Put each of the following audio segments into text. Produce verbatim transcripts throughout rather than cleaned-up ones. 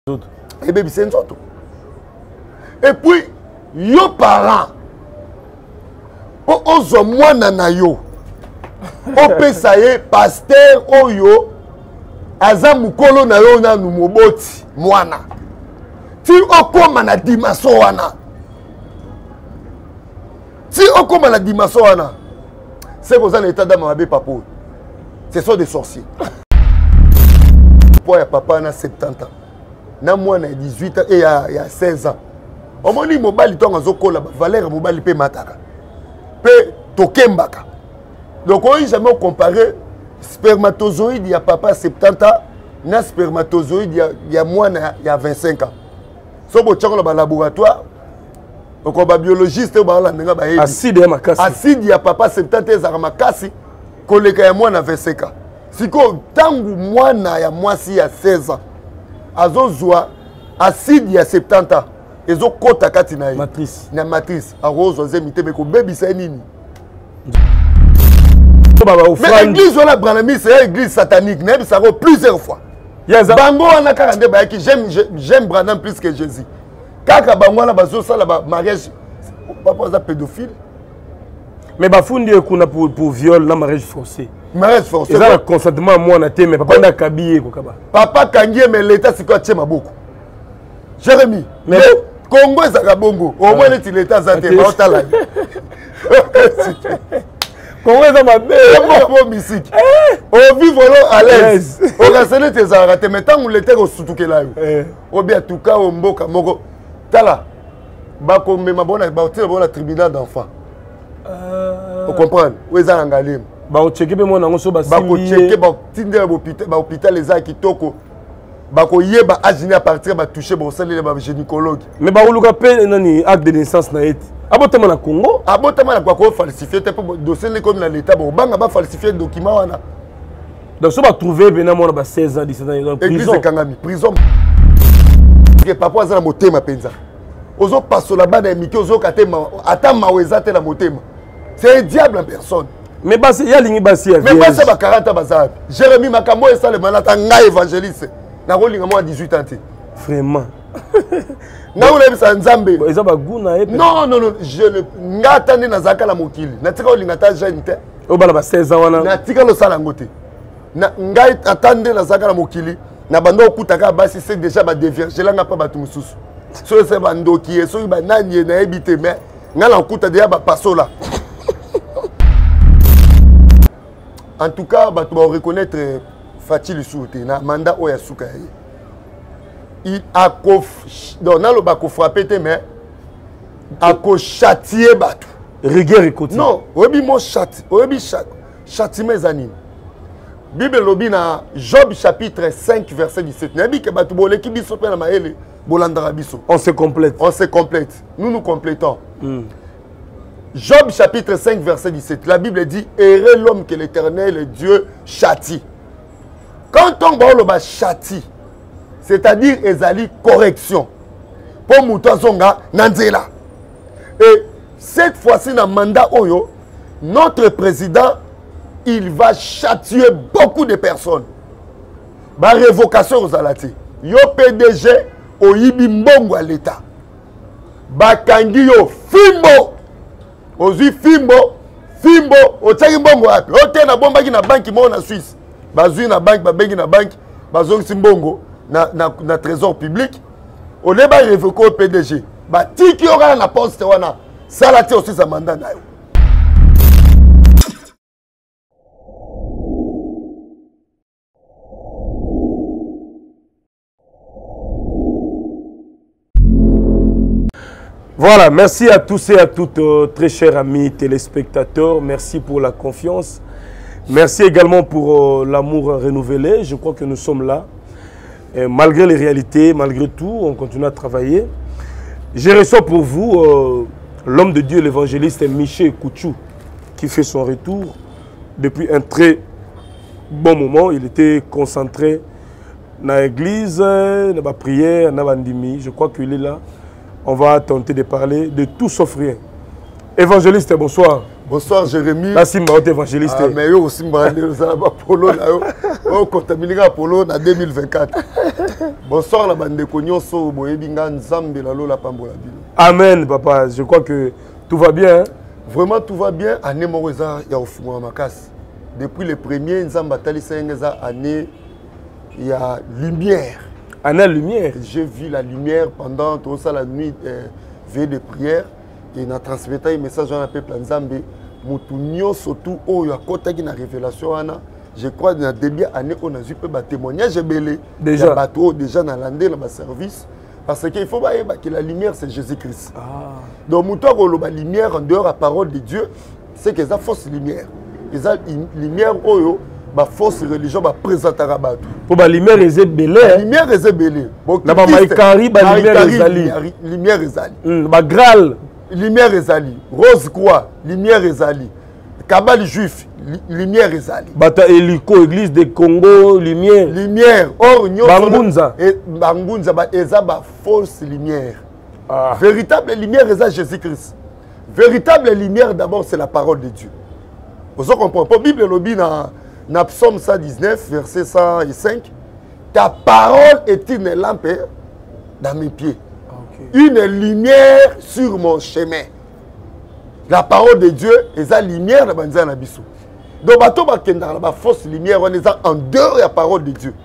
Et bien, c'est une sorte. Et puis, yo parents, ozo mwana na yo, opesa ye pasteur oyo, aza mukolo na yo na numoboti mwana. Ti okoma na dimaso wana. Si okoma na dimaso wana, c'est que vous avez l'état d'amabe papo. Ce sont des sorciers. Pour papa na soixante-dix ans. Na moi na dix-huit ans et il y a seize ans. Au moins, mobile ton azokola valeur mobile pe mataka. Pe tokembaka. Donc on n'a jamais comparé spermatozoïde il y a papa soixante-dix ans na spermatozoïde il y a moi il y a vingt-cinq ans. So bo tchako ba laboratoire. Donc on va biologiste ou ba la nga ba yebi. Acide ya makasi. Acide ya papa soixante-dix ans makasi koleka ya moi na vingt-cinq ans. Siko tangu moi na ya moi si ya seize ans. Azozwa acide ya soixante-dix ans. Ezo kota kati na matrice. Na matrice. Arozo zemite beko baby sa nini. Mais l'église on a branami c'est une église satanique. N'a ça plusieurs fois. Bango on a quarante ba qui j'aime j'aime Branham plus que Jésus. Kaka bango na bazo sala ba mariage papa za pédophile. Mais bafundi kuna pour pour viol na mariage forcé. Mariage forcé. Ça consentement moi na te mais papa na kabiyé ko kaba. Papa kangié mais l'état c'est quoi tchema beaucoup. Jérémy, mais Congo ezaka bongo. Au moins les l'état za te ba otala. Congo ezaka mabe mo musique. Au vivre à l'aise. Au rasene tes arrêté mais tant l'été au sutukela yo. Au bien tout cas au mboka moko. Tala. Ba ko me mabona ba otela bona tribunal d'enfants. Vous comprenez? Où est-ce que vous avez checké mon nom sur ba ko checker ba tindela hôpital ba hôpital les a kitoko ba ko yeba aginer à partir ba toucher ba saler ba gynécologue mais ba uluka pe nani acte de naissance na eti abotama na Congo abotama na kwa ko falsifier te pour dossier comme na l'état ba banga ba falsifier document wana donc so ba trouver bena mona ba seize ans dix-sept ans prison église kangami prison que papa za na motema penza ozo passo la bas na miki ozo katema ata maweza te na motema c'est un diable en personne. Mais il y a une base. Mais moi, c'est ma quarante ans. Jérémy Makambo et ça, le malata, nga évangéliste. Na rolling moi à dix-huit ans. Vraiment. Na oula bisa nzambe. Non, non, non. Je ne. Nga tande na zaka la mokili. Na tika olinga ta jeune te. O bala ba seize ans wana. Na tika lo sala ngote. Na nga atande na zaka la mokili. Na bando okutaka basi c'est déjà ba dévierger là nga pa batu mususu. So c'est bando qui est so ba nanye na ebité mais nga la okuta déjà ba passo là. En tout cas, on va reconnaître Fatih Lissouté, na mandat Oya Souka. Il a frappé, mais a châtié Batou. Rigueur et côté. Non, obi mo châti, obi châti mes animes. Bible lobi na Job chapitre cinq verset dix-sept. Nabi ke Batou bolé ki biso pe na maele bolandara biso. On se complète. On se complète. Nous nous complétons. Mm. Job chapitre cinq verset dix-sept, la Bible dit « Errez l'homme que l'Éternel, le Dieu, châtie ». Quand on parle de châtie, c'est-à-dire ezali correction. Pour Mouton Zonga, Nanzela. Et cette fois-ci, dans le mandat Oyo, notre président, il va châtier beaucoup de personnes. Ba révocation aux alati. Yo P D G, au Yibi Mbongo à l'État. Ba Kangi yo Fimbo. Ozi Fimbo, Fimbo, otaki mbongo wapi? Ote na bomba ki na banki mo na Suisse. Bazui na banki, ba bengi na banki, bazongi simbongo na na na trésor public. Ole ba révoquer au P D G. Ba tiki ora na poste wana. Salati aussi sa mandat na yo. Voilà, merci à tous et à toutes, euh, très chers amis téléspectateurs. Merci pour la confiance. Merci également pour euh, l'amour renouvelé. Je crois que nous sommes là. Et malgré les réalités, malgré tout, on continue à travailler. Je reçois pour vous euh, l'homme de Dieu, l'évangéliste Michel Kouchou, qui fait son retour depuis un très bon moment. Il était concentré dans l'église, dans la prière, dans la ndimi. Je crois qu'il est là. On va tenter de parler de tout sauf rien. Évangéliste, bonsoir. Bonsoir Jérémy. La Simba, évangéliste. Ah, mais yo aussi, Polo, là, on contaminé Polo en deux mille vingt-quatre. Bonsoir la bande de Kognonso, Boyebinga, Nzambe, la Lola Pambola Bino. Amen, papa. Je crois que tout va bien. Hein? Vraiment, tout va bien. Année Moreza, il y a au fond Makas. Depuis le premier Nzamba Talisa année, il y a lumière. Année lumière. J'ai vu la lumière pendant toute ça la nuit, euh, veille de prière. Et on a transmis un message à un peuple Nzambe. Moutounio surtout, oh, il y a côté qui a révélation. Je crois que dans le début année, on a eu un témoignage belé. Déjà. Il y a bateau déjà dans l'année, dans le service. Parce qu'il faut que la lumière, c'est Jésus-Christ. Ah. Donc, la lumière en dehors de la parole de Dieu, c'est que c'est fausse lumière. C'est une lumière où la fausse religion va présenter à Batou. Pour la lumière, c'est belé. La lumière, c'est belé. La maïkari, la lumière, c'est ali. Lumière, c'est ali. La Graal. Lumière, c'est ali. Rose croix, lumière, c'est ali. Kabali juif, lumière, c'est ali. Bata Hélico, église de Congo, lumière. Lumière. Or, Bangunza. Bangunza, c'est la fausse lumière. Ah. Véritable lumière, c'est Jésus-Christ. Véritable lumière, d'abord, c'est la parole de Dieu. Vous comprenez? Pour la Bible, le dans Psaume cent dix-neuf, verset cent cinq, ta parole est une lampe dans mes pieds. Okay. Une lumière sur mon chemin. La parole de Dieu est la lumière de la Bissou. Donc, il y a une fausse lumière, on est en dehors de la parole de Dieu.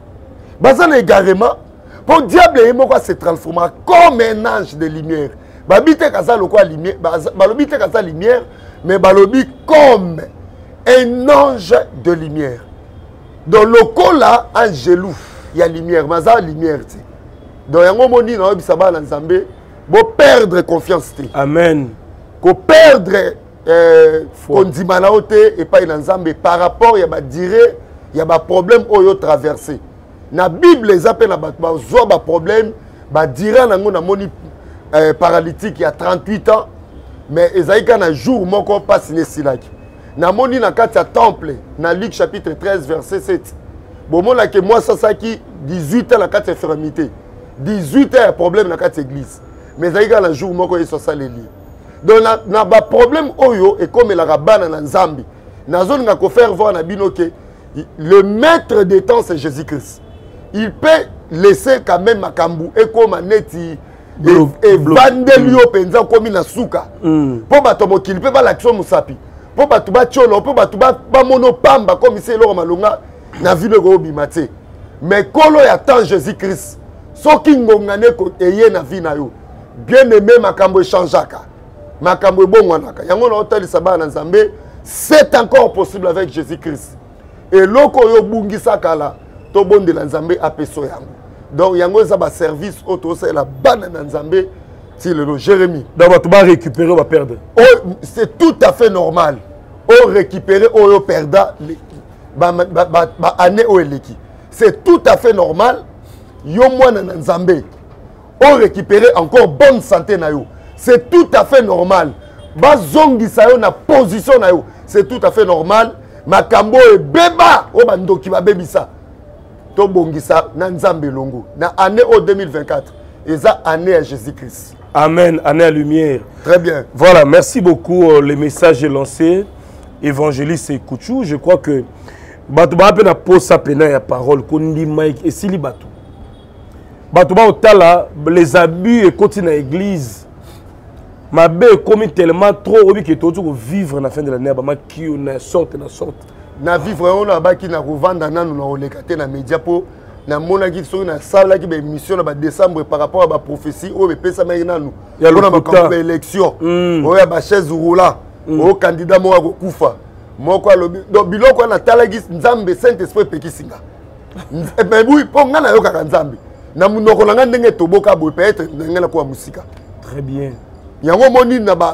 Bazan égarément, pour le diable, il se transformer comme un ange de lumière. Babite kaza lokwa lumière, balobite kaza lumière, mais balobi comme un ange de lumière. Dans le cas là, un gelou, il y a lumière, mais ça lumière. Donc, il y a un moment où il y a un Nzambe, il perdre confiance. Amen. Ko perdre euh, kondimanaote et pas dans Nzambe par rapport il y a ba dire il y a ba problème oyo traversé. Na Bible les appelle na ba zo ba problème ba dire nango na moni euh, paralytique il y a trente-huit ans mais ezaïka na jour moko passe ne silaki. Na moni na kati ya temple na Luc chapitre treize verset sept. Bon mona que moi ça ça qui dix-huit ans la kati infirmité. dix-huit ans problème na kati église. Mais ezaïka na jour moko eso ça les lit. Donc, il y a un problème et comme la rabana dans Zambie. Dans zone nga ko faire voir na bino que le maître des temps c'est Jésus-Christ. Il peut laisser quand même makambu et comme neti et vandelio penza comme na suka. Pour ba tomo qu'il peut pas l'action musapi. Pour ba tuba cholo, pour ba tuba ba mono pamba comme c'est lo malonga na ville go bimate. Mais kolo ya temps Jésus-Christ. Soki ngongane ko eye na vie na yo. Bien aimé makambu changeaka. Makambo bongwanaka yango na hôtel sabana Nzambe c'est encore possible avec Jésus-Christ et loko yo bungisa kala to bonde la Nzambe apeso yango donc yango ça ba service auto c'est la bana na Nzambe ti le Jérémie donc tu vas récupérer va perdre oh, c'est tout à fait normal o récupérer o yo perda ba ba ba année o eleki c'est tout à fait normal yo mwana na Nzambe o récupérer encore bonne santé na yo. C'est tout à fait normal. Bazongi sa yo na position na yo. C'est tout à fait normal. Makambo e beba o bandoki ba bebisa. To bongisa na Nzambe longo. Na année au deux mille vingt-quatre. Et ça année à Jésus-Christ. Amen, année à lumière. Très bien. Voilà, merci beaucoup. Le message est lancé. Évangéliste Kouchou, je crois que bato ba pe na posa pena ya parole kondi Mike et sili bato. Bato ba otala les abus et continuent à l'église. Ma belle commis tellement trop obi que tout vivre à la fin de l'année ba ma qui na sorte na sorte na vivre on a ba qui na revendre na nous na olekate na média po na mona qui so na sala qui ba émission na ba décembre par rapport à ba prophétie o be pesa mai na nous ya na ba campagne élection o ya ba chaise roulant o candidat mo ko kufa moko alobi donc biloko na talagi Nzambe Saint-Esprit pekisinga mais oui po ngana yo ka Nzambe na munoko na ndenge toboka bo peut-être ngana ko musika. Très bien. Il y a un moment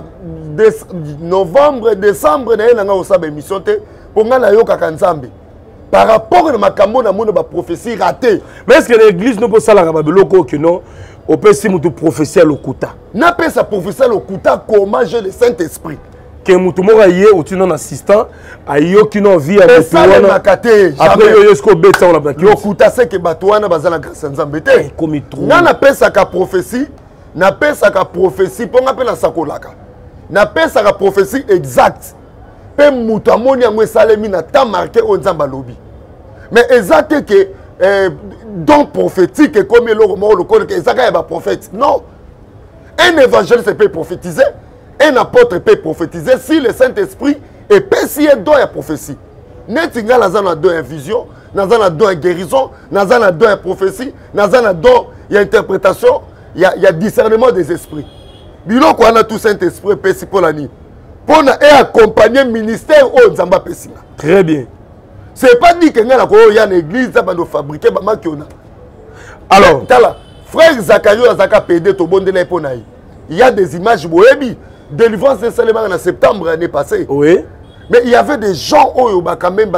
novembre, décembre, il y a une émission pour Nzambe. Par rapport à ma prophétie ratée. Mais est-ce que l'église ne peut pas faire que non? On peut si nous prophétie à l'Okuta. N'a pas sa prophétie à l'Okuta comment j'ai le Saint-Esprit. Que nous aïe ou tu non assistant aïe qui non vie avec ça le makate après yo esco beta on la plaque. L'Okuta c'est que batuana bazala grâce Nzambe te. Comme trop. N'a pas sa prophétie. Na pesa ka prophétie pour ngapela sakolaka na pesa ka prophétie exact pe mutu amoni yango esalemi na temps marqué o Nzamba lobi mais exact que euh, don prophétique comme le roman le code que ça y a prophète. Non. Un évangéliste peut prophétiser, un apôtre peut prophétiser si le Saint-Esprit est pessimé dans la prophétie. Netinga la zana don vision, na zana don guérison, na zana don prophétie, na zana don il y a interprétation, il y a, il y a discernement des esprits. Bilo ko na tout Saint-Esprit pesi pour la ni. Pour accompagner le ministère au Nzamba Pessinga. Très bien. C'est pas dit que nous avons une église qui va fabriquer. Alors, frère Zacharie a P D il y a des images. Délivrance de Salema en septembre l'année passée. Oui. Mais il y avait des gens qui ont quand même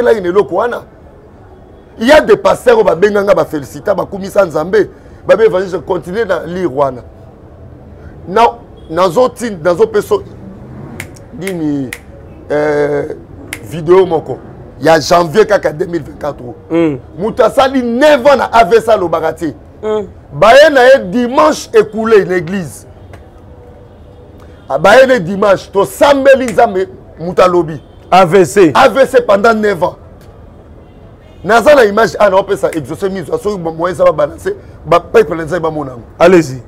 il y a des pasteurs qui ont félicité, qui ont Nzambé, qui ont continué à lire. Dans une personne. Dini euh, vidéo moko il y a janvier deux mille vingt-quatre mm. Moutasali neuf ans à A V C le bagati mm. Baye dimanche écoulé l'église Baye dimanche to sambeli nzambe Moutalobi A V C A V C pendant neuf ans naza la image ana opé ça exaucer mise à so moyen ça va balancer ba peuple nzambe ba monango. Allez-y.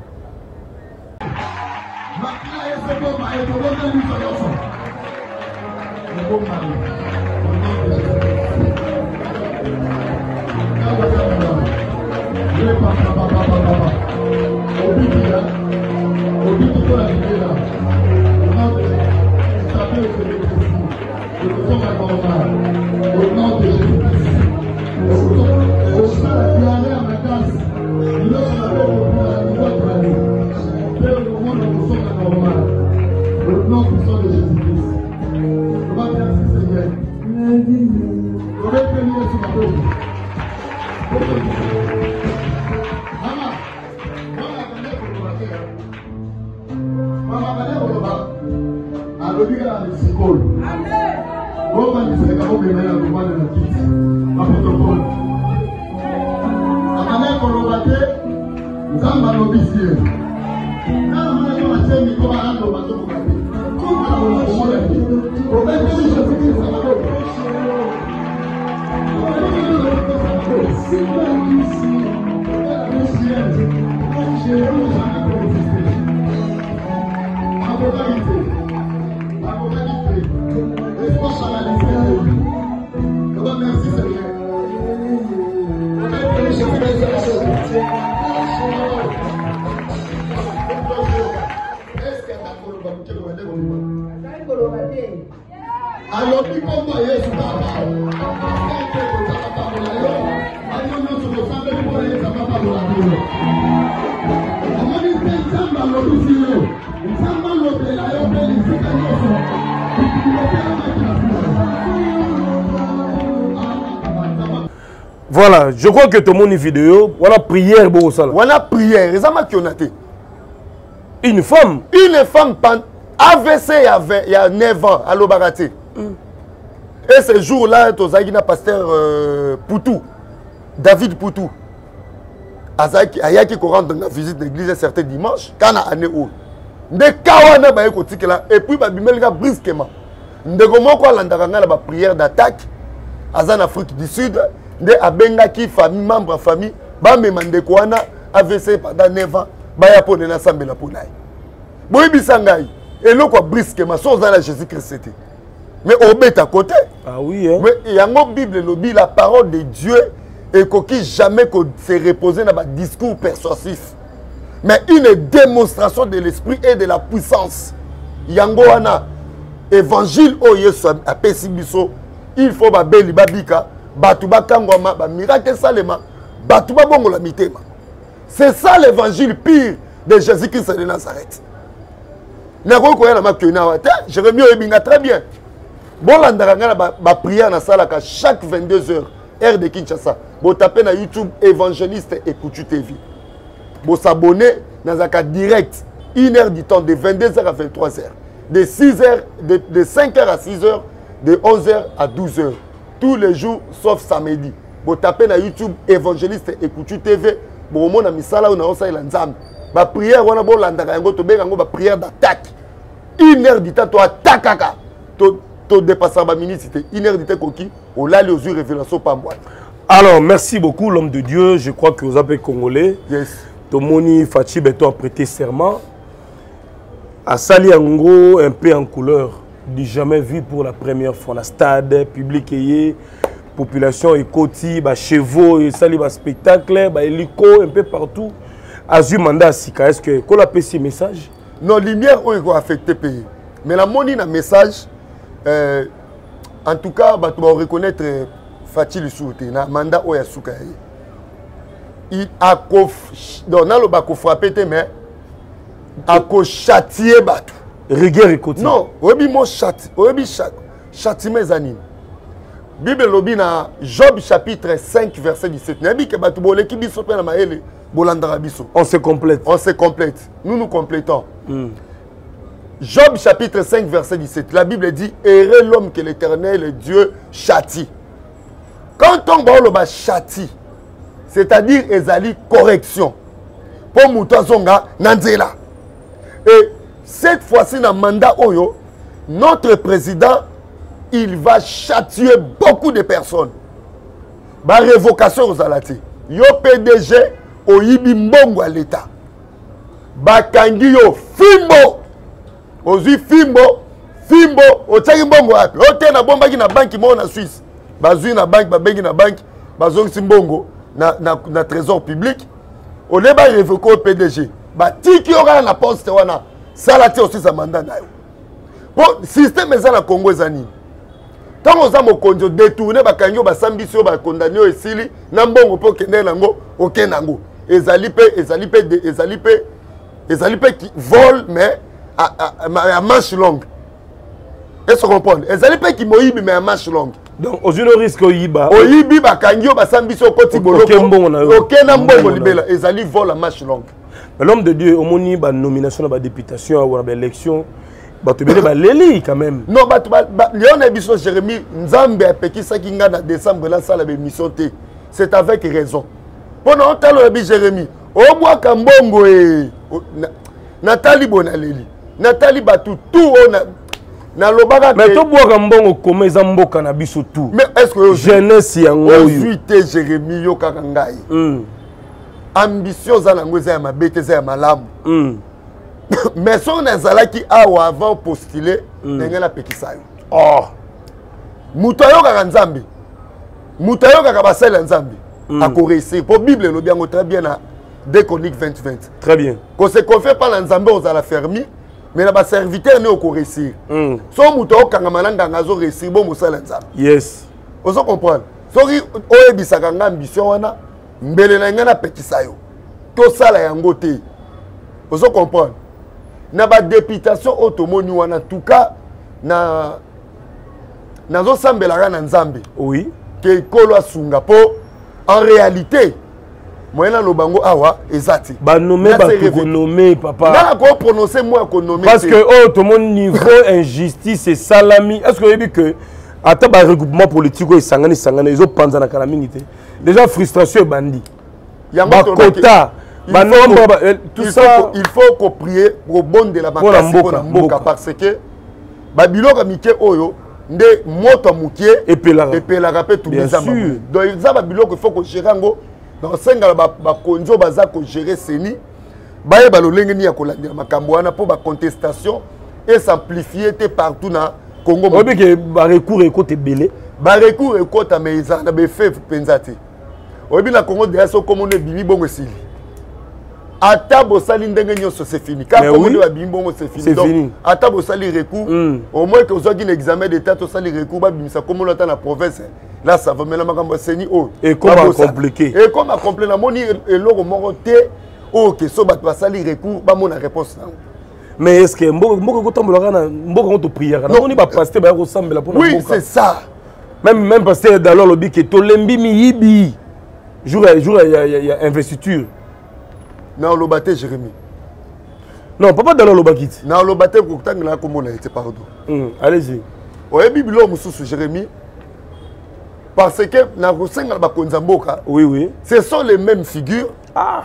Voilà, je crois que tout le monde est vidéo. Voilà, prière, bon, ça. Voilà, prière. Une femme. Une femme, A V C il y a neuf ans, à l'Obarati. Mm. Et ce jour-là, tu as un pasteur euh, Poutou, David Poutou. Il y a qui rentre dans la visite de l'église un certain dimanche, quand on est où. Et puis, il y a brusquement. Il y a une prière d'attaque en Afrique du Sud. De abengaki famille membre famille ba memande ko wana A V C pendant neuf ans ba ya pone na sambela ponai boyi bisangai eloko brusquement so za la Jésus Christ c'était mais au bête à côté ah oui hein mais yango Bible lobi la parole de Dieu et qui jamais que se reposer dans un discours persuasif mais une démonstration de l'esprit et de la puissance yango wana évangile o Yesu a pesibiso il faut ba beli babika Batouba Kangwama, miracle salema, Batouba Bongo la mitema. C'est ça l'évangile pire de Jésus-Christ de Nazareth. Jérémie Obinga très bien. Bon, l'andaranga ba prière na salaka chaque vingt-deux heures, heure de Kinshasa. Bon, tapez na YouTube évangéliste et Koutu T V. Bon, s'abonner dans un direct, une heure du temps, de vingt-deux heures à vingt-trois heures. De six heures, de, de cinq heures à six heures, de onze heures à douze heures. Tous les jours, sauf samedi. Vous tapez dans YouTube, évangéliste et Koutu T V. Vous avez un misala ou un nzambe. La prière, on a bon la prière d'attaque. Une heure du temps, tu attaques. Tu dépasses la minute, c'était une heure du temps, tu as les révélations par moi. Alors, merci beaucoup, l'homme de Dieu. Je crois que vous avez congolais. Yes. Tomoni Fachi Beto a prêté serment. À Sali Ango, un peu en couleur. Du jamais vu pour la première fois. Dans le stade, public et population et côté, chevaux, et sali spectacle, hélico, un peu partout. Azu mandat Sika. Est-ce que qu'on a fait ce message? Non, lumière où il va affecter le pays. Mais la monnaie, le message, euh, en tout cas, bah, tu vas reconnaître Fachi Lissoute, na mandat où il y a Souka. Il a frappé, mais a châtié Batou. Rigueur et côté. Non, obi mo châti, obi châtiment zanine. Bible lobi na Job chapitre cinq verset dix-sept. Nabi ke Batou bolé ki biso pe na maele bolandara biso. On se complète. On se complète. Nous nous complétons. Mm. Job chapitre cinq verset dix-sept. La Bible dit errez l'homme que l'Éternel le Dieu châtie. Quand on parle de châtie, c'est-à-dire ezali correction. Pour Moutazonga Nanzela. Et cette fois-ci, dans le mandat Oyo, notre président, il va châtier beaucoup de personnes. Ba révocation aux alati. Yo P D G, au Yibi Mbongo à l'État. Ba Kangi yo Fimbo. Ozi Fimbo, Fimbo, o Tchagi Mbongo api. O te na bomba ki na banki mo na Suisse. Ba zui na banki, ba bengi na banki, ba zongi Simbongo na, na, na trésor public. On est pas révoqué au P D G. Bah, ti qui aura la poste, wana. Ça là, tu aussi sa mandat. Bon, système est dans Congo zani. Tant on a mon conjo détourné, bah kanyo bah sambisio bah condamné au sili, n'ambongo pour kende nango, ok nango. Ezalipe, ezalipe, ezalipe, ezalipe qui vole mais à, à, à manche longue. Est-ce qu'on comprend? Ezalipe qui moïbi mais à manche longue. Donc, aux une risque au Yiba. Au Yibi, Bakangio, Basambisio, Koti Boloko. Ok, Nambongo Libela. Et Zali vole la marche longue. L'homme de Dieu, au moni, la nomination, la députation, ou l'élection, tu veux l'éli quand même. Non, Léon Ebiso Jérémy, Nzambe a péki Sakinga en décembre, là, ça, la mission. C'est avec raison. Pendant que tu as Jérémy, au bois Kambongo et Nathalie Bonaleli, Nathalie Batou, tout on a. Mais tu bois Kambongo comme les Amboka na biso tout. Mais est-ce que jeunesse yango yo Jérémy yo kakangai. Ambition za nango za ma bete za malamu. Mais son ezala ki awa avant postuler ndenge na pekisa yo. Oh. Muto yo kaka Nzambe. Muto yo kaka basala Nzambe. Akoreisi pour Bible lo bien très bien na deux Chroniques vingt vingt. Très bien. Qu'on se confie pas na Nzambe aux ala fermi. Mais là, le serviteur n'est pas réussir. Si on a réussir, bon, yes. Vous comprenez? Si on a une ambition, on a une petit sayo. Tout ça, là, vous comprenez? Na ba députation automoni en tout cas na nazo sambela na Nzambe. Oui. Que kolo asunga po en réalité moyena lobango awa ezati ba nommer ba ko nommer papa na ko prononcer moi ko nommer parce que oh tout mon niveau injustice et salami est-ce que vous dites que ata ba regroupement politique et sangani sangani ils ont panza na calamité déjà frustration et bandit ba quota ba nombre tout ça il faut qu'on prie pour bon de la makasi pour la mboka parce que ba biloko mike oyo nde moto mukie et pelaka et pelaka pe tout bizarre donc ça ba biloko il faut que gérango dans cinq ba ba konjo baza ko gérer seni baye ba lolenge ni ya ko landela makambo wana pour ba contestation et s'amplifier partout na Congo. On dit que ba recours et côté belé ba recours et côté mais ça na be fait penzati obi na Congo déjà so comme on est bibi bongo sili ata bosali ndenge nyoso c'est fini quand comme on est bibi bongo c'est fini donc ata bosali recours au moins que vous avez un examen d'état to sali recours ba bimisa comme on attend la province. Là, ça va maintenant makambo seni oh et comment compliqué et comment compliqué la moni et logo moroté oh que so bat basali recours ba mona réponse là. Mais est-ce que mboko mboko ko tambola na mboko to prière na moni ba pasteur ba ko sambela pour na oui c'est ça même même pasteur dans lobby que to lembi mi yibi jour jour il y a il y a investiture na lobaté Jérémy non papa dans lobaki na lobaté ko tangela ko mona était pardon allez-y oye bibilo mususu Jérémy. Parce que oui, oui. Ce sont les mêmes figures. Ah.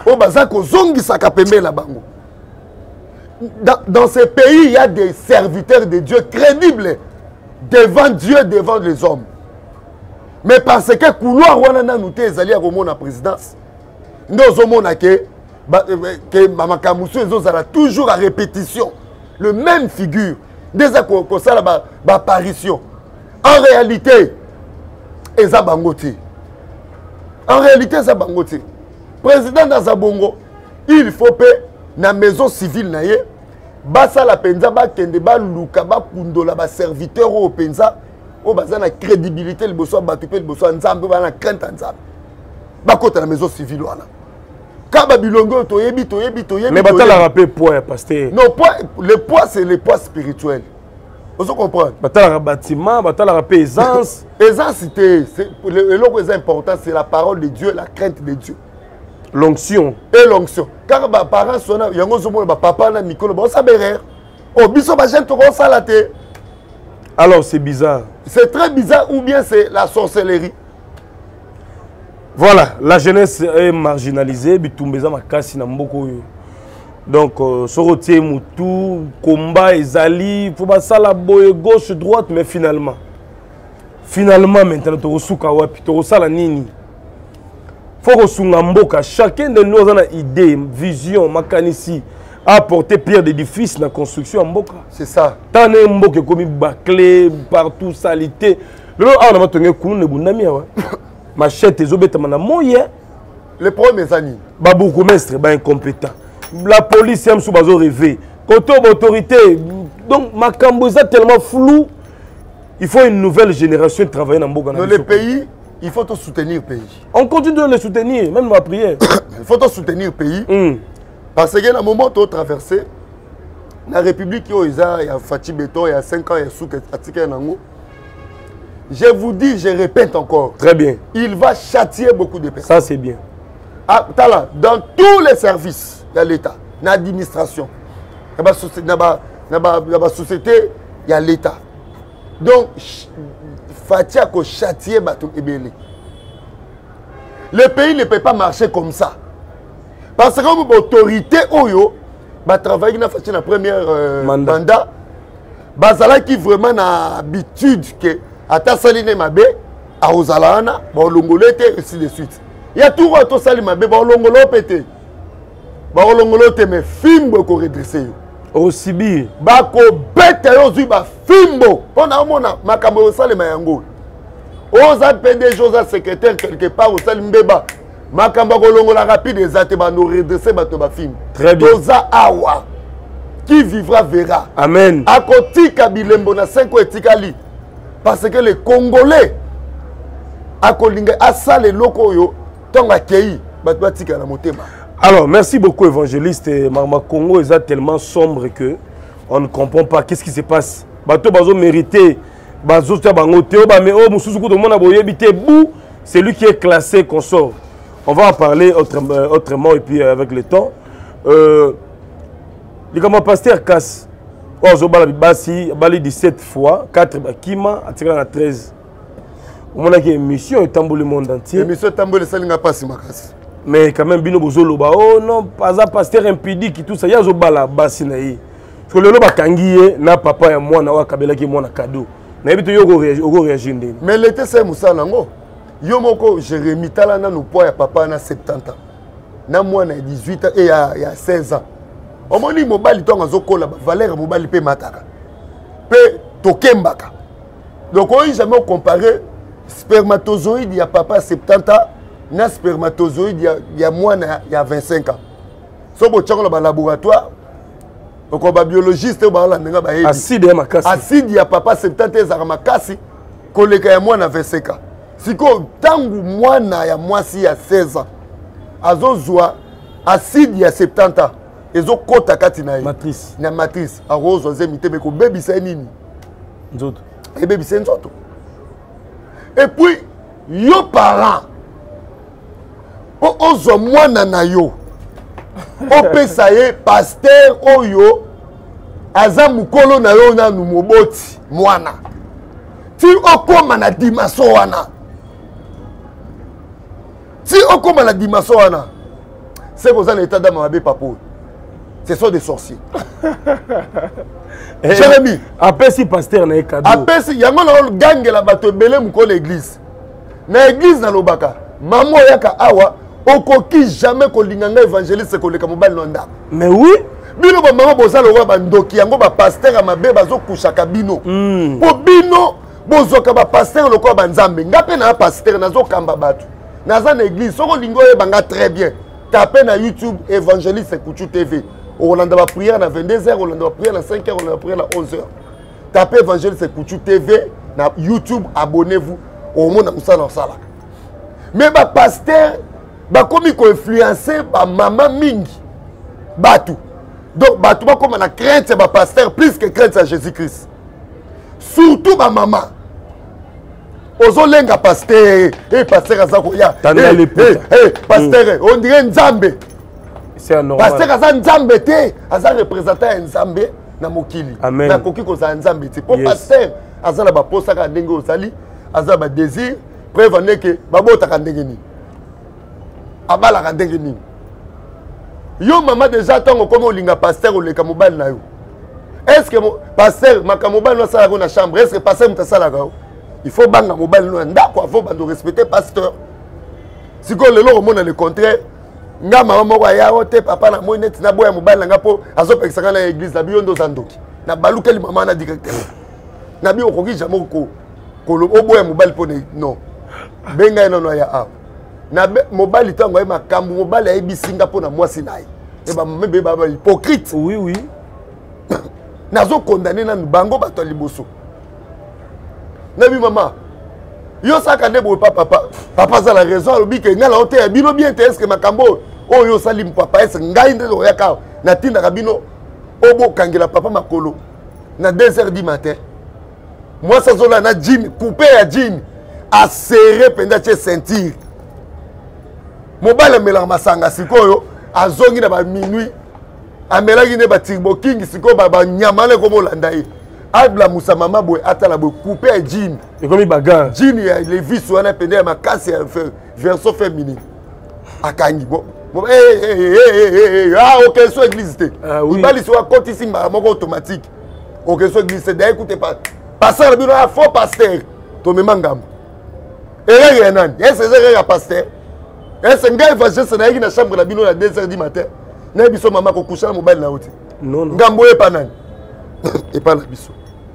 Dans, dans ces pays, il y a des serviteurs de Dieu crédibles devant Dieu, devant les hommes. Mais parce que couloir wana nanu te ezali ya komona présidence. Nde ozomona ke que makambo ezozala toujours à répétition. Le même figure. Déjà ko sala ba apparition. En réalité, eza bangote. En réalité, eza bangote. Président Nazabongo, il faut que na maison civile na ye basa la penza ba kende ba luka ba kundola ba serviteur au penza o baza na crédibilité le bosso batu pe le bosso nzambe ba na crainte nzambe. Ba kota na maison civile wana. Ka ba bilongo to yebi to yebi to yebi. Mais bata la rappeler poids pasteur. Non, poids, le poids c'est le poids spirituel. Vous comprenez? Bata la bâtiment, bata la rappeler aisance. Aisance c'est le le plus important c'est la parole de Dieu, la crainte de Dieu. L'onction. Et l'onction. Car les parents sont là, papa na mikolo, bon ça berrer. Oh, biso ba gente ko salate. Alors c'est bizarre. C'est très bizarre ou bien c'est la sorcellerie. Voilà, la jeunesse est marginalisée, bitumbeza makasi na mboko yo. Donc sorotie mutu, combat ezali, faut ba sala boye gauche droite mais finalement finalement maintenant to suka wapi, to sala nini? Faut que chacun de nous a une idée, vision, makanisi, apporter pierre d'édifice dans la construction en Mboka. C'est ça. Tant que Mboka comme bâclé, partout, salité. Le on a maintenu coup ne bundami wa. Machette et zobeta mana moyen. Les premiers années. Ba bourgmestre ba incompétent. La police aime sous bazo rêver. Côté autorité. Donc makambo est tellement flou. Il faut une nouvelle génération de travailler dans Mboka. Dans le pays. Il faut te soutenir le pays. On continue de le soutenir, même ma prière. Il faut te soutenir le pays. Mm. Parce que dans le moment où tu as traversé, la République, il y a Fatih Beto, il y a cinq ans, il y a Souk Atika Nango. Je vous dis, je répète encore. Très bien. Il va châtier beaucoup de personnes. Ça, c'est bien. Ah, dans tous les services de l'État, dans l'administration, dans la société, il y a l'État. Donc, Fatia ko châtier batou ebele. Le pays ne peut pas marcher comme ça. Parce que comme autorité oyo ba travailler na Fatia na première euh, mandat. mandat bazala qui vraiment na habitude que ata saline mabe a ozalana ba longolete ainsi de suite. Il y a tout auto sali mabe ba longolo pété. Ba longolo te me fimbo ko redresser. Aussi bien. Bako bete yo zui ba fimbo. On a mona makambo yo sale mayango. Oza P D G, oza secrétaire quelque part au sale mbeba. Makambo kolongo la rapide ezate ba no redresser bato ba fimbo. Très bien. Oza awa. Qui vivra verra. Amen. Akotika bilembo na cinq etikali. Parce que les Congolais akolinga asale loko yo tonga kei bato batika na motema. Alors, merci beaucoup, évangéliste. Marma Congo est tellement sombre que on ne comprend pas qu'est-ce qui se passe. Bato bazo mérité, bazo tia bango teo ba mais oh mususu ko mona boye bité bou, c'est lui qui est classé qu'on sort. On va en parler autrement, autrement et puis avec le temps. Euh les comme pasteur Casse. Oh zo bala basi bali dix-sept fois, quatre bakima atika na treize. On a une émission et tambour le monde entier. Émission tambour le salinga pasi makasi. Mais quand même, bino bozolo ba oh non, pas un pasteur impudique tout ça. Ya zo bala basi na yi. Parce que le loba kangiye na papa ya moi na wa kabela ki moi na cadeau. Na yebito yo go réagir, go réagir ndeni. Mais l'été c'est Moussa nango. Yo moko Jérémy tala na no poids ya papa na soixante ans. Na moi na dix-huit ans et ya ya seize ans. Omoni mobali tonga zo kola ba valeur mobali pe mataka. Pe tokembaka. Donc on jamais comparer spermatozoïde ya papa soixante ans. Na spermatozoïde il y a moins il y a vingt-cinq ans. So bo tchako ba laboratoire ko ba biologiste ba la nga ba yebi. Acide ya makasi. Acide ya papa soixante ans za makasi ko leka ya mwana vingt-cinq ans. Siko tangu mwana ya mwasi ya seize ans. Azozwa acide ya soixante ans. Ezo kota kati na matrice. Na matrice a rose ozemite me ko baby sa nini? Nzoto. E baby sa nzoto. Et puis yo parents ozo mwana na yo opesa ye pasteur oyo aza mukolo na yo na moboti mwana ti okoma na dimaso wana ti okoma na dimaso wana c'est que ça l'état d'âme mabe papo ce sont des sorciers. Jérémy apesi pasteur na cadeau apesi yango na gangela bato belé mukolo l'église na église na lobaka maman yaka awa okoki jamais kolinganga évangéliste koleka mobali na ndako. Mais oui. Bino ba maman bozala wa bandoki yango ba pasteur mabe bazo kushaka bino. Mm. Po bino bozoka ba pasteur lokola banzambe ngape na pasteur nazo kamba batu. Naza na église soko lingo yebanga très bien. Tapez na YouTube évangéliste Kuchu T V. Olanda ba prière na vingt-deux heures, olanda ba prière na cinq heures, olanda ba prière na onze heures. Tapez évangéliste Kuchu T V na YouTube, abonnez-vous au monde na na sala. Mais ba pasteur ba komi ko influencer ba maman mingi batu. Donc batu ba comme na crainte ba pasteur plus que crainte à Jésus-Christ. Surtout ba maman. Ozo lenga pasteur, eh pasteur azako ya. Eh eh pasteur, on dirait Nzambe. C'est normal. Pasteur aza Nzambe te, aza représentant Nzambe na mokili. Amen. Na koki ko za Nzambe te. Pour pasteur aza na ba posa ka ndenge ozali, aza ba désir, preuve ne que babota ka ndenge ni. Abala ka ndenge ni. Yo mama déjà tango comme olinga pasteur oleka mobile na yo. Est-ce que pasteur makamobile na sala ko na chambre, est-ce que pasteur mutasala ka? Il faut banga mobile no ndako, il faut bando respecter pasteur. Si ko lelo omona le contraire, nga mama moko ya ote papa na moi net na boya mobile nga po azo pekisanga na église na biyondo zandoki. Na balukeli mama na directeur. Na bi okoki jamais ko ko oboya mobile po non. Benga eno no ya a. Na mobile tango ya makambu mobile ya bisinga po na mwasi nayi. E ba mebe ba hypocrite. Oui oui. Nazo condamner na bango bato liboso. Nabi maman, yo saka ndebo papa papa papa za la raison lobi ke ngala hotel bino bien te est-ce que makambo o yo salim papa est ngai ndelo yaka na tinda kabino obo kangela papa makolo na deux heures du matin. Moi ça zola na jean coupé ya jean a serré penda che ceinture. Mobile mela masanga sikoyo azongi na ba minuit amelaki ne ba tirbo king sikoyo ba ba nyamale ko molanda yi. Abla Moussa Mama boy atala boy couper jean et comme bagarre jean ya les vis wana pende ma casse version féminine akangi bo eh eh eh ah OK so église té ibali so compte ici moko automatique OK so église té écoutez pas passer le bureau faux pasteur to memangam et rien nan est-ce que c'est pasteur est-ce que ngai va juste na na chambre la bino à deux heures du matin na biso mama ko coucher mobile na oti non non ngambo e panani et pas la biso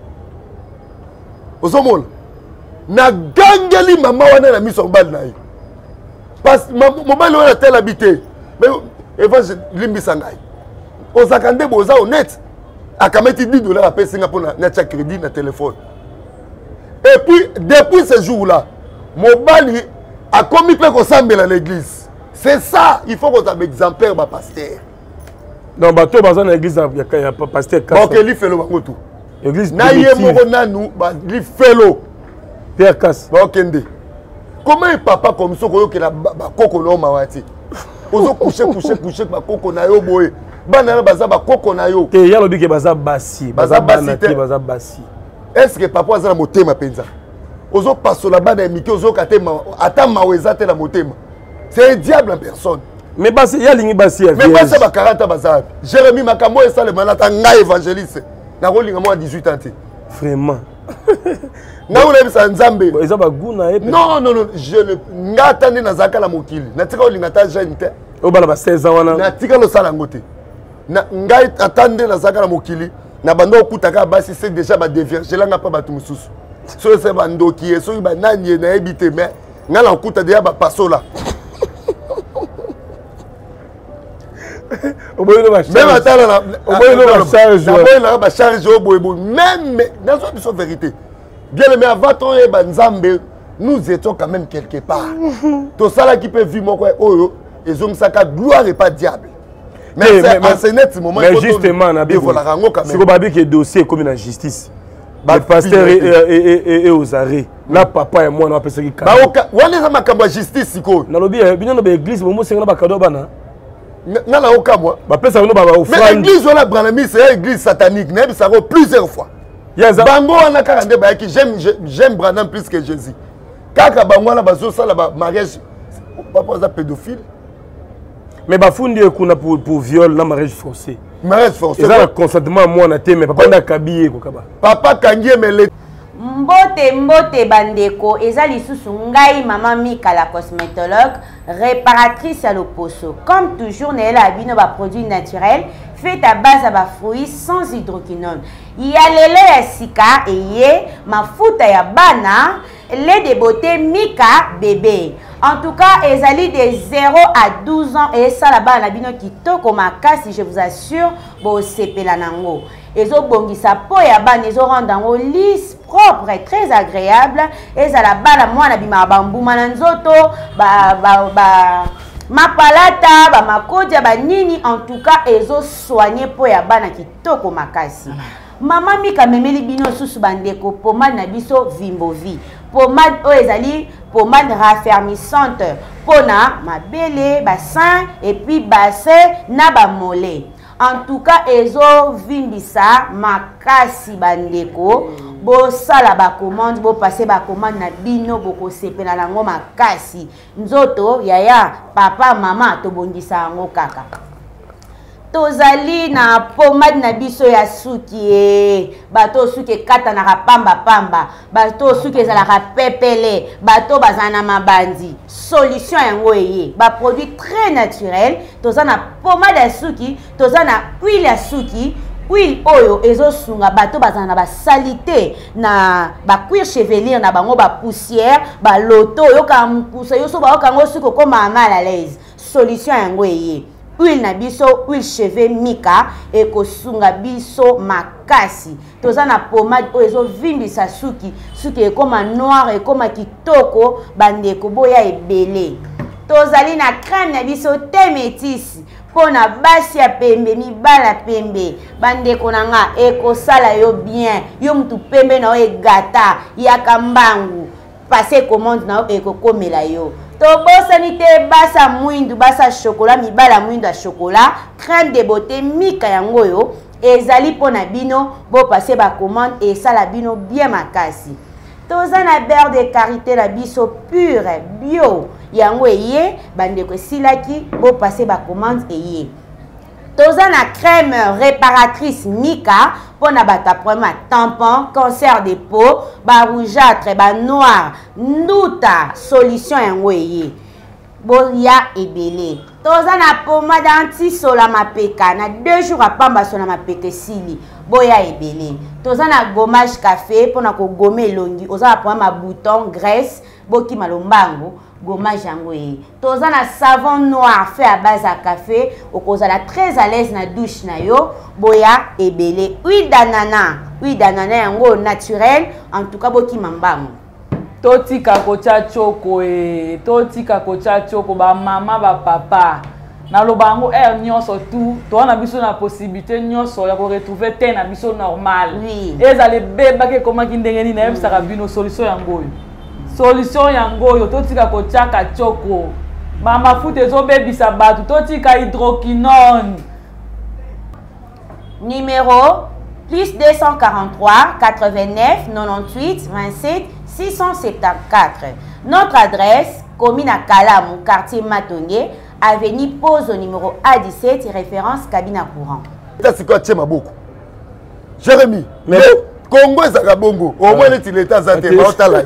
Ozomol na gangeli mama wana na miso mobile na ye parce mobile wana tel habité mais évangile limbisa ngai ozaka nde boza honnête akameti dix dollars à pesinga pour na cha crédit na téléphone et puis depuis ce jour là mobile a commis pe ko sambela l'église c'est ça il faut qu'on ait exemplaire ba pasteur non bato baza na église ya pasteur ka OK li felo bango tout église na ye moko nanu ba li felo Pierre Casse ba okende comment un papa comme ça ko yokela ba koko no mawati ozo coucher coucher coucher ba koko na yo boye bana baza ba koko na yo ke ya lobi ke baza basi baza bana ke baza basi est-ce que papa aza na motema penza ozo pasola bana miki ozo katema ata maweza te na motema c'est un diable en personne mais basi ya lingi basi ya mais basi ba quarante baza Jérémie Makambo et ça le manata nga évangéliste na kolinga moi dix-huit ans vraiment na ule bisa nzambe eza ba guna e non non non je ne ngata ni nazaka la mokili na tika olinga ta jeune te o bana ba seize ans wana na tika lo sala ngote na ngai atande nazaka la mokili na bando okutaka basi c'est déjà ba dévierge langa pa batu mususu so c'est bandoki e so ba nanye na ebite mais ngala okuta déjà ba pasola même attends là au moins la charge la ba charge au boy même dans une vérité bien mais avant ton e banzambe nous étions quand même quelque part tout ça là qui peut vivre moi oyo et ont ça gloire et pas diable mais c'est en ce moment mais justement na bien voilà rango quand même c'est ko babi que dossier comme la justice le pasteur et aux arrêts na papa et moi on appelle ça qui ba wana za makambo justice siko na lobi bino na ba église mo senga na ba cadeau bana na la oka moi ba pesa no ba offrande mais l'église wala branami c'est église satanique na bisa ko plusieurs fois bango wana kaka nde ba ki j'aime j'aime Branham plus que Jésus kaka bango wana bazo sala ba mariage papa za pédophile mais ba fundi kuna pour pour viol na mariage forcé mariage forcé ça le consentement moi na te mais papa nda kabiyé ko kaba papa kangié mais Mbote mbote bandeko eza lisusu ngai mama Mika la cosmétologue réparatrice à l'Oposo. Comme toujours nela abino ba produits naturels fait à base à ba fruits sans hydroquinone. Ya lelo ya sika eye mafuta ya bana lait de beauté Mika bébé. En tout cas, ezali de zéro à douze ans et ça là-bas la bino kitoko makasi, je vous assure, bo sepela nango. Ezo bongisa po ya bana ezo rendre ngo lisse, propre et très agréable. Ezala bana mwana bima bambuma na nzoto ba ba ba mapalata ba makodia ba nini, en tout cas ezo soigner po ya bana kitoko makasi. Mama Mika memeli bino susu bandeko pomade na biso Vimbovi. Pomade o ezali pomade raffermissante pona mabele, bassin et puis bassin na ba mollet. En tout cas ezo vimbisa makasi bandeko. Bo sala ba commande, bo passer ba commande na bino boko sepela nango makasi. Nzoto yaya papa mama to bongisa ngo kaka. Tozali na pomade na biso ya suki e bato suki kata na pamba pamba, bato suki za la pepele, bato bazana mabandi. Solution yango eye ba produit très naturel. Tozana pomade ya suki, tozana huile ya suki. Huile oyo ezo sunga bato bazana ba salité na ba cuir chevelure na bango ba poussière, ba loto yo ka mpusa yo so ba kango suko koma mal à l'aise. Solution yango eye huile na biso, huile cheveux Mika et kosunga biso makasi. Toza na pomade o ezo vimbisa suki, suki e koma noir e koma kitoko bandeko boya ebele. Tozali na crème na biso te métis pona basi ya pembe mibala pembe bandeko nanga ekosala yo bien, yo mtu pembe na o egata yaka mbangu passer commande na o ekokomela yo. Tobosani te basa mwindu basa chocolat mibala mwindu ya chocolat crème de beauté Mika yango yo ezali pona bino bo passer ba commande et ça la bino bien makasi. Toza na beurre de karité la biso pure bio yango eye bandeko silaki bo passer ba commande eye. Toza na crème réparatrice Mika pona bata problème tampon, cancer de peau, ba rougeâtre, ba noir, nduta solution yango eye. Bo ya ebele. Toza na pomade anti-sola mapeka na deux jours à pamba sola mapeka sili. Boya ebele. Toza na gommage café pona ko gommer longi. Oza na problème à bouton, graisse, boki malombango. Gommage yango e. Toza na savon noir fait à base à café. Okozala très à l'aise na douche na yo. Boya ebele. Huile d'ananas. Huile d'ananas yango naturel. En tout cas boki mambango. Totika kocha choko e. Totika kocha choko ba mama ba papa. Na lobango er nyonso tout. Toi na biso na possibilité nyonso ya ko retrouver ten na biso normal. Oui. Ezale beba ke koma kindengeni na yebisa bino solution yango. Solution yango yo totika kochaka choko. Mama futa ezo bebisa batu totika hydroquinone. Numéro plus deux cent quarante-trois quatre-vingt-neuf quatre-vingt-huit vingt-sept six cent soixante-quatorze. Notre adresse commune à Kalamu, quartier Matonge, avenue Pose au numéro A dix-sept, référence cabine à courant. C'est quoi tu beaucoup. Jérémy, mais Congo est à Bongo. Au moins il est à Zante, mais au Talay.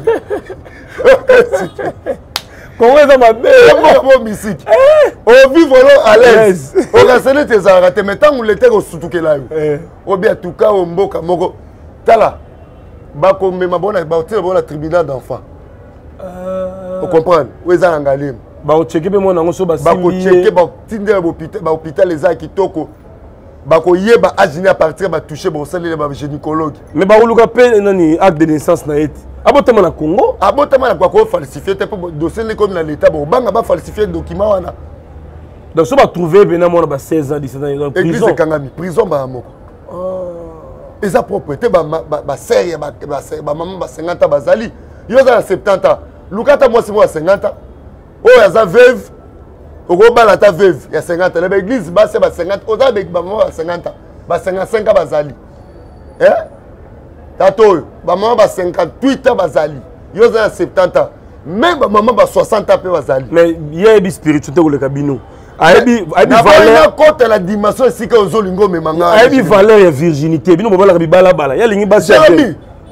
Congo est à ma belle. Comment musique? Au vivre à l'aise. Au rassemble tes arrêtés. Mais tant qu'on l'était au Soutouké-là. Au bien tout cas, au Mboka, Mogo. Tala. Bako me ma bonne bauté bon la tribunal d'enfants. Vous comprenez? Où est ça Angalim? Ba o checker be mo nango so ba simbi. Ba ko checker ba tinde ba hôpital ba hôpital les a kitoko. Ba ko yeba aginer à partir ba toucher bon ça les ba gynécologue. Mais ba oluka pe nani acte de naissance na eti. Abotama na Congo? Abotama na kwa ko falsifier te pour dossier comme na l'état ba banga ba falsifier document wana. Donc so ba trouver bena mo na ba seize ans dix-sept ans en prison. Église Kangami, prison ba moko. Et sa propriété ba ba serre ba ba maman ba cinquante ans bazali. Yo za soixante ans. Lukata moi c'est moi cinquante ans. Oh ya za veuve. Oko bala ta veuve ya cinquante ans. La église ba c'est ba cinquante. Oza be ba maman ba cinquante ans. Ba cinquante-cinq ans bazali. Eh? Tato ba maman ba cinquante-huit ans bazali. Yo za soixante ans. Même ba maman ba soixante ans pe bazali. Mais yé bi spiritualité ou le cabino. Aibi aibi valeur côté la dimension ici que ozolingo memanga. Aibi valeur et virginité. Bino bala bala bala. Ya lingi ba Jérémy,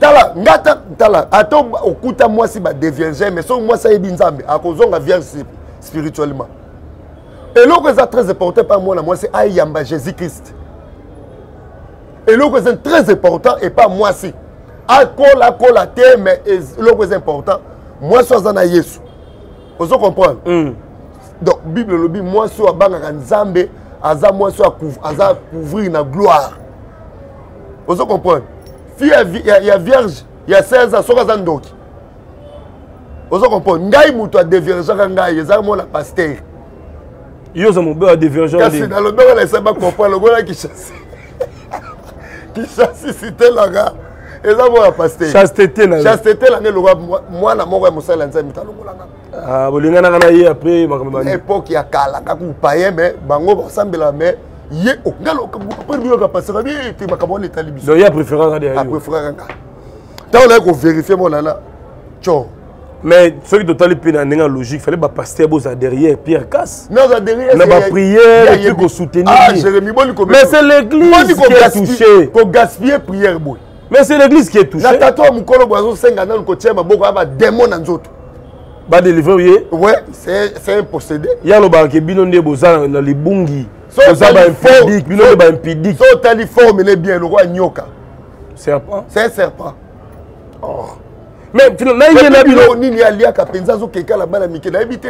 tala ngata tala ato okuta moi si ba dévierge mais so moi ça yebi nzambe akozonga vierge spirituellement et l'autre est très important par moi moi c'est ayamba Jésus Christ et l'autre est très important et pas moi si akola kola te mais l'autre est important moi so zana Yesu vous comprenez mm. Donc Bible le dit moi so abanga nzambe aza moi so aza couvrir na gloire vous comprenez. Il y a vierge, il y a seize ans, soka zandoki. Vous comprenez? Ngai muto a dévierge ngai, eza mo la pasteur. Yo za mo be a dévierge. Kasi dans le beurre la seba comprendre le gars qui chasse. Qui chasse c'était là gars. Eza mo la pasteur. Chasteté na. Chasteté là le gars moi na moko ya musala nzambe talongolanga. Ah bolinga na kana ye après makambo. Époque ya kala ka ku paye mais bango basambela mais ye okngalo ka bio ka passer bien puis makambo ni talibiso. Donc il y a préférence derrière. A préférence nga. Tant là ko vérifier mon nana. Tcho. Mais ceux qui totalement peine en logique, fallait pas passer à derrière Pierre Casse. Non, ça derrière. On a pas prière et puis qu'on soutenir. Ah, Jérémy, bon, mais c'est l'église qui est touchée. Qu'on gaspille prière boy. Mais c'est l'église qui est touchée. La tato mon kolo boiso cinq ans ko tiema boko aba démon na nzoto. Ba délivrer. Ouais, c'est c'est un possédé. Il y a le banque binonde bozana na libungi. So ça ba impidique, binonde ba impidique. So tali forme les bien le roi nyoka. Serpent. C'est un serpent. Oh. Mais finalement il y a na bilo nini alia ka penza zo keka la bala mike na habité.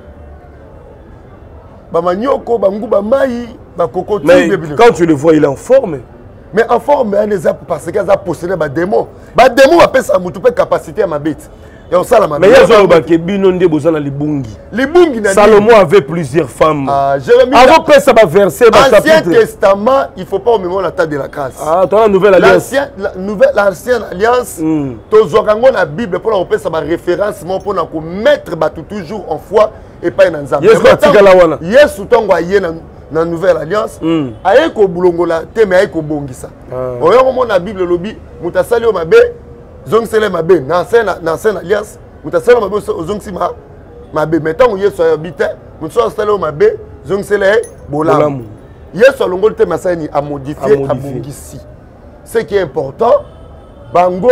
Ba manyoko ba nguba mai ba kokoti. Mais quand tu le vois il est en forme. Mais en forme parce qu'il a possédé des démons. Les démons appellent ça une capacité à ma bête. Mais il y a des gens qui binonde bozana libungi. Libungi Salomon avait plusieurs femmes. Ah, Jérémie. Avant que ça va verser Ancien Testament, il ne faut pas au moment la table de la grâce. Ah, tu as la nouvelle alliance. La nouvelle l'ancienne alliance. Tu as la Bible pour la ça référence pour nous mettre toujours en foi et pas en ensemble. Yes, Yes, dans la nouvelle alliance, mm. aye ko bulongola te me aye ko bongisa. Ah. Oyo ko mona Bible lobi mutasali o mabe zongsele mabe na ancienne na ancienne alliance mutasali o mabe zongsi ma mabe metant Yesu habite muso sali o mabe zongsele bolamu. Yesu longol te masani a modifier a bongisi. Ce qui est important bango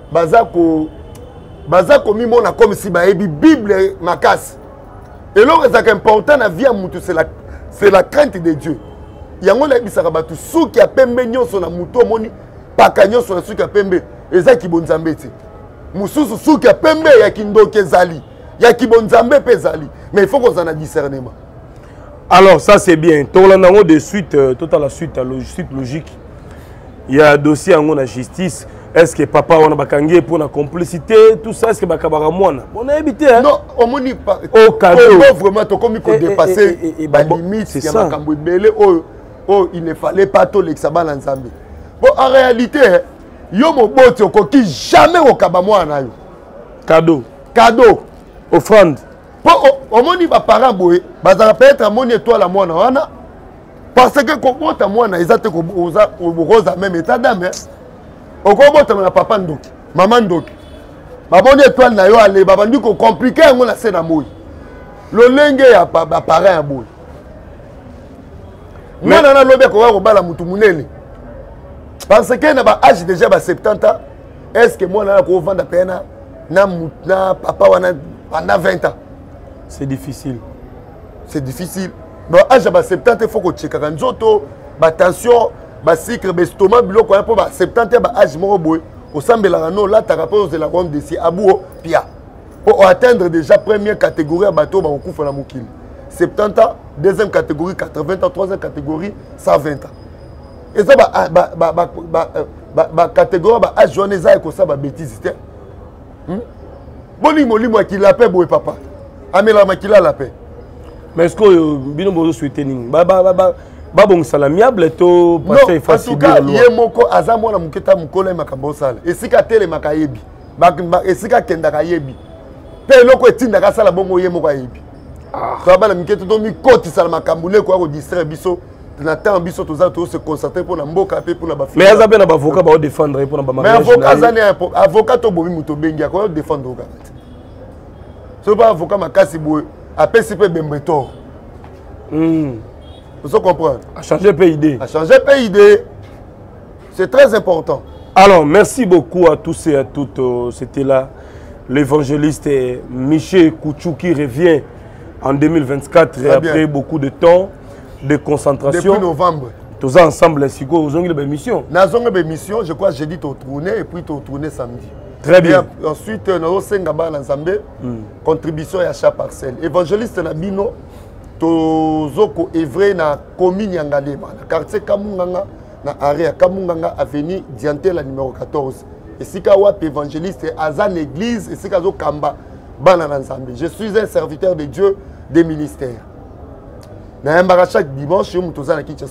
bazako bazako mi mona comme si ba ebi Bible makasi. Et là c'est important na vie mutu c'est la c'est la crainte de Dieu. Il y a un qui sou qui a pembe nyonso na muto moni paka nyonso na sou qui a pembe eza ki bonzambe ti. Mususu sou qui a pembe ya kindoke zali. Ya ki bonzambe pe zali. Mais il faut qu'on en a discernement. Alors ça c'est bien. Tolanango de suite euh, total la suite à logique logique. Il y a un dossier en la justice. Est-ce que papa on a bakangé pour la complicité tout ça est-ce que bakabara mwana on a évité hein? Non on moni pas au cadeau vraiment to comme il dépasser la limite c'est ya ça makambo belé oh oh il ne fallait pas to l'exaba na nzambe bon en réalité yo mo boti okoki jamais au kaba mwana yo cadeau cadeau offrande po o moni ba parents boy bazala peut-être moni étoile mwana wana parce que ko bota mwana ezate ko oza oza même état d'âme okobota na papa ndoki maman ndoki baboni étoile na yo ale babandi ko compliquer ngo la scène moi lolenge ya ba parent ya boy mwana na lobe ko bala mutu munene parce que na ba âge déjà ba soixante ans est-ce que mwana na ko vendre pena na na papa wana pendant vingt ans c'est difficile c'est difficile bon âge ba soixante ans il faut ko checker nzoto ba tension ba sucre ba estomac biloko ya po ba soixante ba âge moko boy au sambela no la ta rapport de la ronde de si abuo pia pour atteindre déjà première catégorie à bateau ba okufa na mokili soixante ans deuxième catégorie quatre-vingts ans troisième catégorie cent vingt ans et ça ba ba ba ba ba ba catégorie ba âge jeune ça ko ça ba bêtise té boni molimo ki la paix boy papa amela makila la paix mais est-ce que bino bozo souhaiter ning ba ba ba babong salamiable to passer facile. En tout cas, yemoko azamwa na muketa mukole makambo sala. Esika tele makayebi. Ba esika kenda kayebi. Pe loko etinda ka sala bongo yemoko ayebi. Ah. Ba bana muketa to mi koti sala makambo le ko ko distraire biso. Na temps biso to za to se concentrer pour na mboka pe pour na ba. Mais azabe na ba avocat ba défendre pour na ba mariage. Mais avocat zani avocat to bomi muto bengi ko défendre oka. So ba avocat makasi boy apesi pe bembeto. Hmm. Vous comprenez? À changer P I D. À changer P I D. C'est très important. Alors, merci beaucoup à tous et à toutes. C'était là l'évangéliste Michel Kouchou qui revient en deux mille vingt-quatre et après bien. Beaucoup de temps de concentration. Depuis novembre. Tous ensemble, ainsi que vous avez une émission. Nous avons une émission, je crois que j'ai dit au tourner et puis au tourner samedi. Très bien. Et ensuite, nous avons cinq ensemble, contribution à chaque parcelle. Évangéliste Nabino, Tozoko Evre na commune Yangalema, na quartier Kamunganga, na area Kamunganga, avenue Diantel numéro quatorze. Et si Kawap évangéliste, Azan église, et si Kazo Kamba, Banan ensemble. Je suis un serviteur de Dieu des ministères. Chaque dimanche, je suis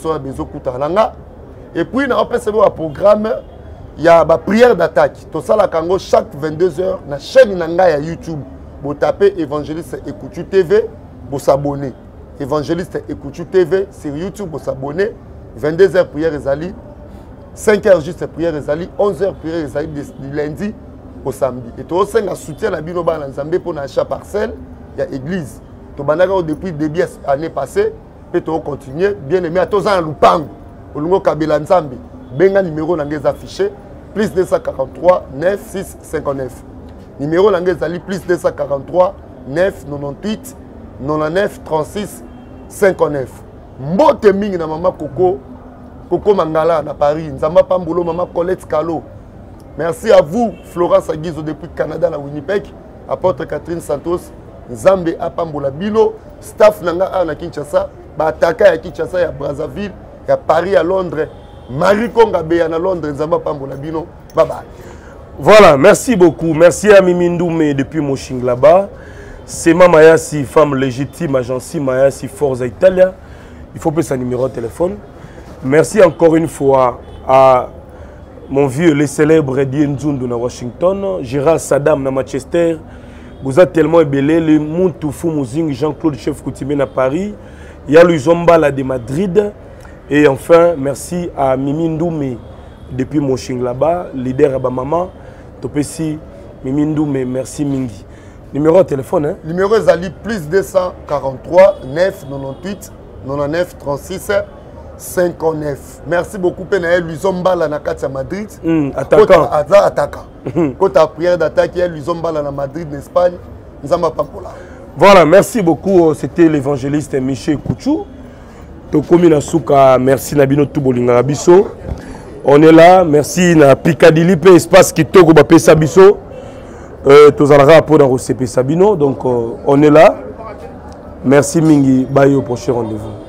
et puis, on peut un programme, il y a une prière d'attaque. Tout ça, chaque vingt-deux heures, dans la chaîne YouTube, vous tapez Évangéliste Ekouchou T V, vous s'abonnez. Évangéliste Ekouchou T V sur YouTube, vous s'abonnez. vingt-deux heures prière Ezali, cinq heures juste prière Ezali, onze heures prière Ezali du lundi au samedi. Et tout ça, on soutient la Binoba Nzambé pour l'achat parcelle, il y a église. Depuis le début de l'année passée, peut continuer. Bien aimé, à tous en loupang. Au Kabila Nzambi. Benga numéro n'angez affiché. Plus deux cent quarante-trois, neuf, six, cinquante-neuf. Numéro n'angez ali plus deux cent quarante-trois, neuf, quatre-vingt-dix-huit, quatre-vingt-dix-neuf, trente-six, cinquante-neuf. Mbote mingi na maman Coco. Coco Mangala na Paris. Nzamba Pambolo, maman Colette Kalo. Merci à vous, Florence Aguizo depuis Canada, la Winnipeg. Apôtre Catherine Santos. Nzambe Apambola Bilo, staff nanga à Kinshasa, Bataka à Kinshasa, à Brazzaville, à Paris, à Londres, Marie Konga à Londres, Nzamba Apambola Bilo. Bye bye. Voilà, merci beaucoup. Merci à Mimindoume depuis Moshing là-bas. C'est ma Mayasi, femme légitime, agence Mayasi Forza Italia. Il faut payer son numéro de téléphone. Merci encore une fois à mon vieux, le célèbre Eddie Nzundu à Washington, Gérard Saddam à Manchester. Vous êtes tellement ébélé, le Moutoufou Mouzing, Jean-Claude Chef Coutimé à Paris, il y a Zombala de Madrid, et enfin, merci à Mimi Ndoumé depuis Moshing là-bas, leader à Bamama, Topesi, Mimi Ndoumé, merci Mingi. Numéro de téléphone, hein? Numéro Zali plus deux cent quarante-trois, neuf, quatre-vingt-dix-huit, quatre-vingt-dix-neuf, trente-six, cinquante-neuf. Merci beaucoup, Penaël Luzombala na Katia Madrid. Mm, attaquant. Aza attaquant. Quand ta prière d'attaque, il y a Luzombala na Madrid, en Espagne. Voilà, merci beaucoup. C'était l'évangéliste Michel Kouchou. Tokomi Nasuka, merci Nabino Toubolinga Rabiso. On est là, merci na Picadilly, espace qui togo ba pesa biso. Euh, Tozalra pour dans C P Sabino. Donc, euh, on est là. Merci Mingi, bye au prochain rendez-vous.